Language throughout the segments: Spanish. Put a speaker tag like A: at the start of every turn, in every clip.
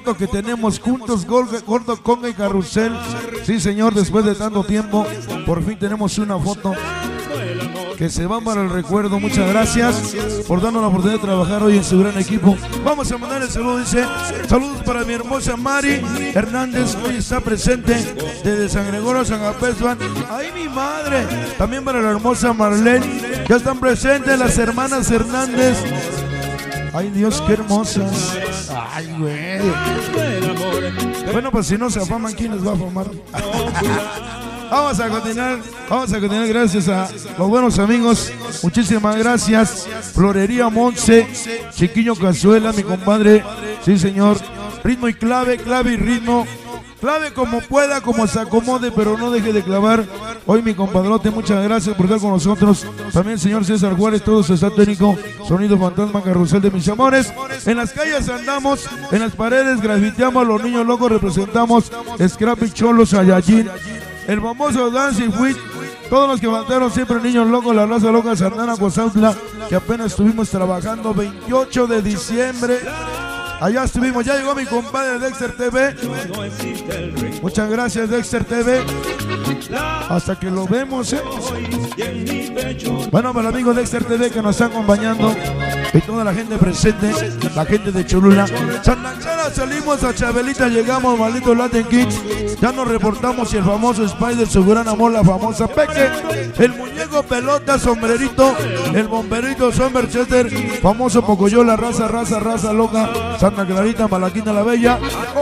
A: foto que tenemos juntos, Gordo Conga y Carrusel. Sí, señor, después de tanto tiempo, por fin tenemos una foto que se va para el recuerdo. Muchas gracias por darnos la oportunidad de trabajar hoy en su gran equipo. Vamos a mandar el saludo, dice, saludos para mi hermosa Mari Hernández, que hoy está presente desde San Gregorio, San Apesban. ¡Ay, mi madre! También para la hermosa Marlene, ya están presentes las hermanas Hernández. ¡Ay, Dios, qué hermosas! ¡Ay, güey! Bueno, pues si no se afaman, ¿quién les va a afamar? Vamos a continuar, gracias a los buenos amigos. Muchísimas gracias. Florería Monse, Chiquiño Cazuela, mi compadre. Sí, señor. Ritmo y clave, clave y ritmo. Clave como pueda, como se acomode, pero no deje de clavar. Hoy mi compadrote, muchas gracias por estar con nosotros. También el señor César Juárez, todo su staff técnico, Sonido Fantasma, Carrusel de mis amores. En las calles andamos, en las paredes grafiteamos, a los niños locos representamos, Scrappy Cholos, Ayayín, el famoso Dancing With, todos los que faltaron siempre, niños locos, la raza loca, Santana, Cozautla, que apenas estuvimos trabajando 28 de diciembre. Allá estuvimos, ya llegó mi compadre Dexter TV. Muchas gracias, Dexter TV. Hasta que lo vemos, Bueno, para el amigo Dexter TV que nos está acompañando y toda la gente presente, la gente de Cholula. San Lanchara salimos, a Chabelita llegamos, maldito Latin Kids. Ya nos reportamos y el famoso Spider, su gran amor, la famosa Peque, el muñeco pelota, sombrerito, el bomberito, Sommerchester, famoso Pocoyo, la raza loca, Santa Clarita, Malaquina la Bella.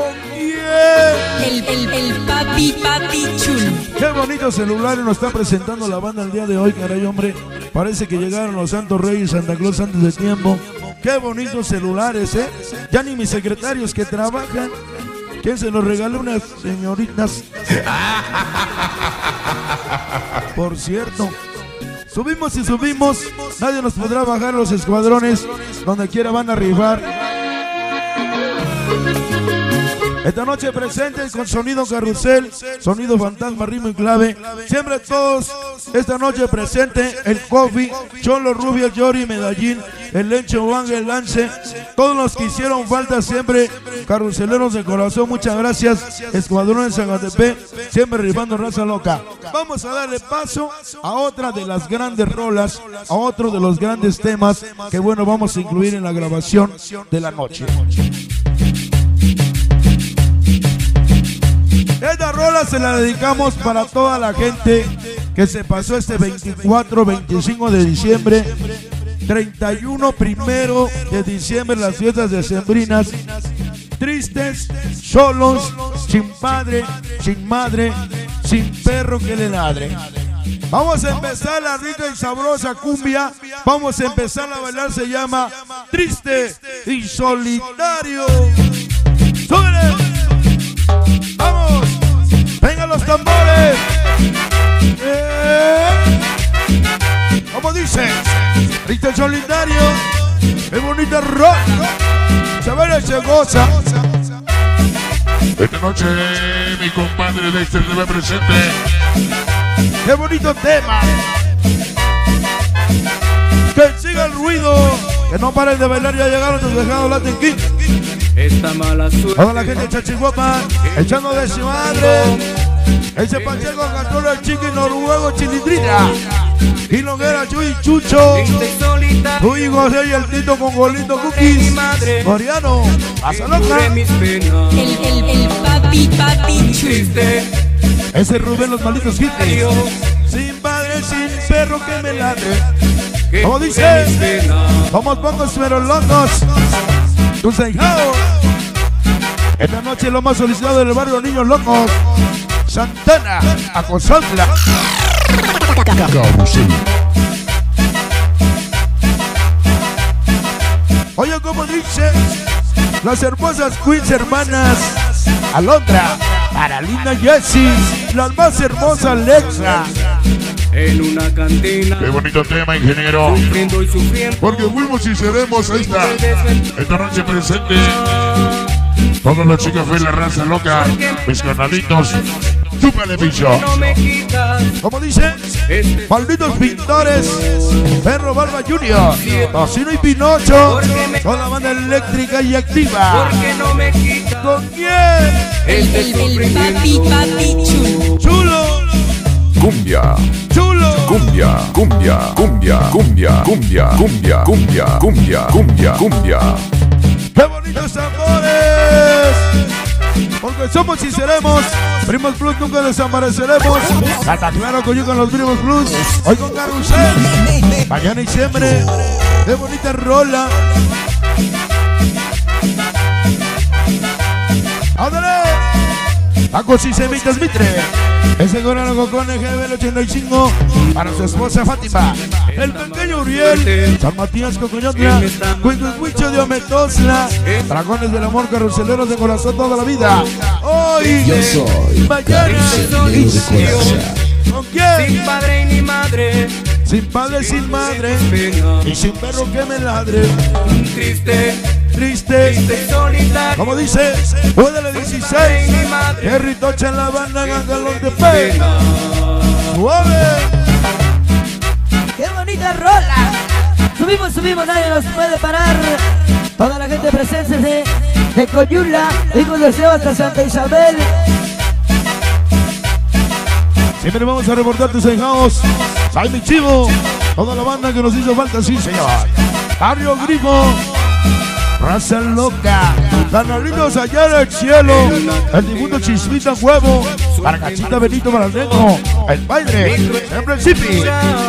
B: El papi chulo.
A: Qué bonitos celulares nos está presentando la banda el día de hoy, caray, hombre. Parece que llegaron los Santos Reyes, Santa Claus antes de tiempo. Qué bonitos celulares, Ya ni mis secretarios que trabajan. ¿Quién se los regaló? Unas señoritas. Por cierto, subimos y subimos. Nadie nos podrá bajar los escuadrones. Donde quiera van a rifar. Esta noche presentes con Sonido Carrusel, Sonido Fantasma, Ritmo y Clave. Siempre todos, esta noche presente el Coffee, Cholo, Rubio, Yori, Medellín, el Lenche, Wang, el Lance. Todos los que hicieron falta siempre, carruseleros de corazón, muchas gracias. Escuadrón en Zagatepec, siempre rifando raza loca. Vamos a darle paso a otra de las grandes rolas, a otro de los grandes temas que bueno vamos a incluir en la grabación de la noche. Esta rola se la dedicamos para toda la gente que se pasó este 24, 25 de diciembre, 31, 1 de diciembre, las fiestas decembrinas, tristes, solos, sin padre, sin madre, sin perro que le ladre. Vamos a empezar la rica y sabrosa cumbia, vamos a empezar a bailar, se llama Triste y Solitario. ¡Súbele! ¡Vamos! ¡Vengan los tambores! ¿Cómo dice? Triste y Solitario. ¡Qué bonita rock! Se ve y se goza.
C: Esta noche mi compadre Dexter TV presente.
A: ¡Qué bonito tema! ¡Que siga el ruido! ¡Que no paren de bailar! Ya llegaron los dejados Latin Kids.
D: Esta mala suerte.
A: Toda la gente de Chachihuapa, echando de su madre. Ese Pacheco cantó el chiqui noruego Chilindrina. Y Longuera, Chuy, Chucho. Chuy, José y el Tito con Golito Cookies. Mariano, pasa loca.
B: El papi
D: Triste.
A: Ese Rubén, los malditos hits. Sin padre, sin perro que me ladre. Como dice, somos pocos pero locos. Esta noche lo más solicitado del barrio, niños locos. Santana, Acosautla. Oye, como dice, las hermosas queens hermanas Alondra, Carolina, Jessie, las más hermosas Alexa.
D: En una cantina.
C: Qué bonito tema, ingeniero.
D: Sufriendo y sufriendo.
C: Porque fuimos y seremos, ahí está. Esta noche presente. Todas las chicas fue la raza loca. Mis canalitos. Chúpale, bicho.
D: No me quitas.
A: Como dice, malditos pintores, Perro Barba Junior, Tocino y Pinocho, con la banda eléctrica y activa.
D: Porque no me quitas.
A: ¿Con quién?
B: El papi chulo.
A: Chulo,
E: Cumbia,
A: chulo.
E: cumbia, cumbia, cumbia, cumbia, cumbia, cumbia, cumbia, cumbia, cumbia, cumbia.
A: ¡Qué bonitos amores! Porque somos y seremos Primos Plus, nunca desapareceremos. Hasta claro que yo con los Primos Plus. Hoy con Carrusel, mañana y siempre. ¡Qué bonita rola! ¡Ándale! Tacos y semitas Mitre. Ese gorano con EGB el 85 para su esposa Fátima. El pequeño Uriel, San Matías Cocoñotla, Cuencuencuicho de Ometosla, Dragones del Amor, Carruseleros de Corazón toda la vida. Hoy,
F: Yo soy
A: mañana,
F: carrucelero de corazón.
A: ¿con quién?
D: Sin padre ni madre.
A: Sin padre, sin madre, y sin perro que me ladre.
D: Triste,
A: Triste,
D: triste y solitario.
A: como dice, puede 16. Que Ritocha en la banda, Gangalón de Pe. Suave.
G: ¡Qué bonita rola! Subimos, nadie nos puede parar. Toda la gente presente de Coyula, hijos del Seba hasta Santa Isabel.
A: Siempre vamos a reportar tus enjados. Ay, mi chivo. Toda la banda que nos hizo falta, sí, señor. Barrio Grifo. Raza loca. Canalitos allá en el cielo. El difunto Chispita Huevo. Para Cachita Benito para el negro. El padre. Siempre el Zipi.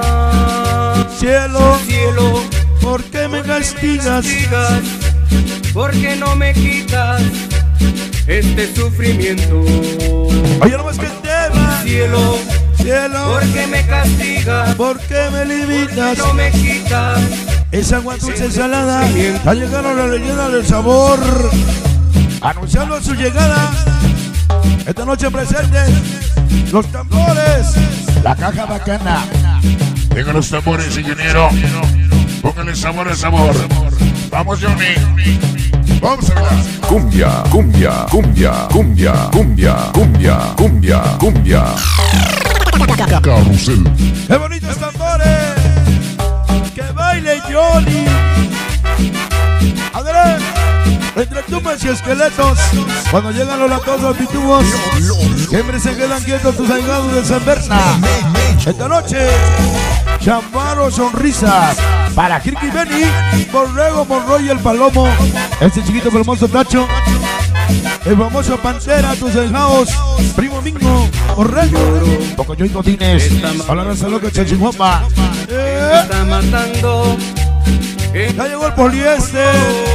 A: Cielo.
D: Cielo,
A: ¿Por qué me castigas?
D: digas, porque no me quitas este sufrimiento.
A: Oye, no más que el tema.
D: Cielo,
A: Cielo.
D: porque me castigas,
A: ¿Por qué me limitas?
D: no me quitas.
A: Esa agua dulce salada. Ya llegaron la leyenda del sabor. Anunciando su llegada. Esta noche presente. Los tambores. La caja bacana.
C: Vengan los tambores, ingeniero. Póngale sabor al sabor. Vamos, Johnny. Vamos a bailar.
E: Cumbia, cumbia, cumbia, cumbia, cumbia, cumbia, cumbia, cumbia.
C: Carrusel.
A: ¡Qué bonitos tambores! ¡Que baile Johnny! ¡Adelante! Entre tumbas y esqueletos, cuando llegan los latosos pitubos, siempre se quedan quietos tus ahijados de San Berna. Esta noche, Chambaro Sonrisas para Kirky Benny, Borrego, Monroy y el Palomo. Este chiquito pero hermoso Tacho, el famoso Pantera, tus ahijados, Primo Mingo, Borrego, Pocoyo y Cotines, a la raza loca Chachihuapa.
D: Está matando.
A: Ya llegó el poliéster.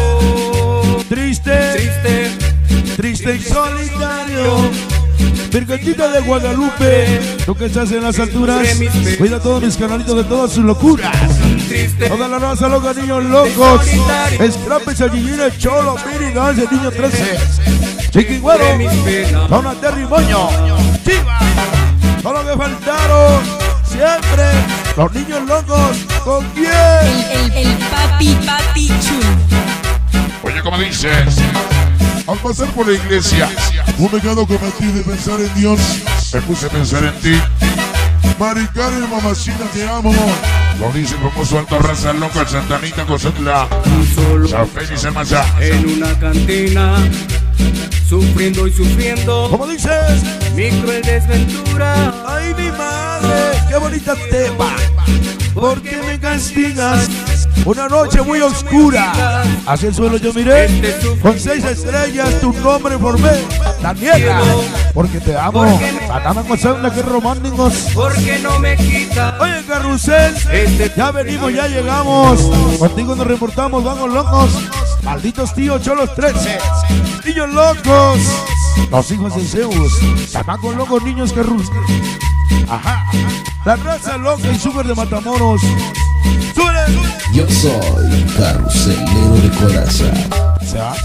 A: Triste,
D: Triste,
A: triste y solitario. Virgencita de Guadalupe, tú que estás en las alturas, cuida a todos mis canalitos de todas sus locuras.
D: triste.
A: Toda la raza loca, niños locos. Scrappy, Sallillines, Cholo, Miri, Gans, el niño 13. Chiquigüero, Dona Terry Moño, Chiva. Todo lo que faltaron, siempre. Los niños locos, ¿con quién?
B: El papi chulo.
C: Oye, como dices, al pasar por la iglesia, un pecado cometí de pensar en Dios, me puse a pensar en ti. Mari Karen, mamacita, te amo. Lo dice el famoso Alto Raza Loca, Santanita, Cosatla,
D: Solo
C: San Félix, el Mazá.
D: en una cantina, sufriendo y sufriendo,
A: Como dices,
D: mi cruel desventura.
A: ay mi madre, qué bonita tema. ¿Por qué me castigas? Una noche muy oscura. Hacia el suelo yo miré. Con 6 estrellas tu nombre formé. Daniela, porque te amo. Atama con sangre, que románticos.
D: Porque no me quita
A: Oye, Carrusel, ya venimos, ya llegamos. Contigo nos reportamos, vamos locos. Malditos tíos Cholos 13. Niños locos. Los hijos de Zeus. Chamacos locos, niños Carrusel. Ajá. La raza loca y super de Matamoros. ¡Sube!
F: Yo soy carrucelero de corazón.
A: Se va.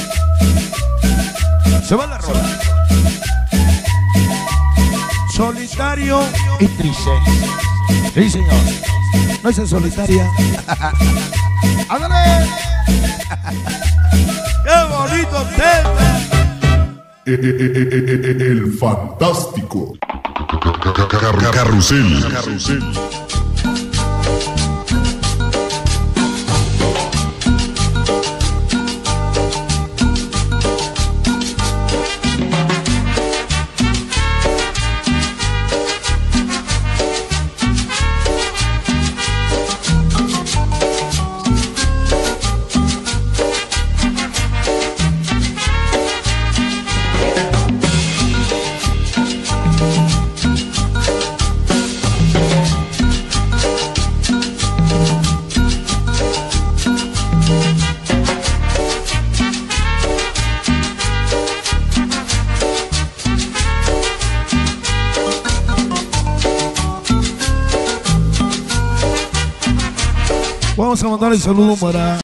A: Se va la rola. Solitario y triste. Sí, señor. No es solitaria. ¡Ándale! ¡Qué bonito tema!
C: El fantástico. Carrusel.
A: Vamos a mandar el saludo para